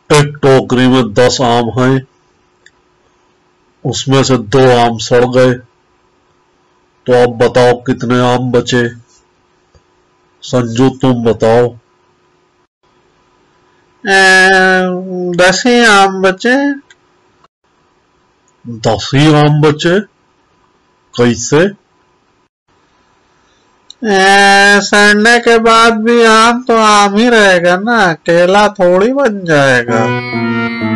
एक टोकरी में 10 आम हैं, उसमें से 2 आम सड़ गए, तो अब बताओ कितने आम बचे? संजू तुम बताओ। 10 ही आम बचे। 10 ही आम बचे? कैसे? सड़ने के बाद भी आम तो आम ही रहेगा ना, केला थोड़ी बन जाएगा।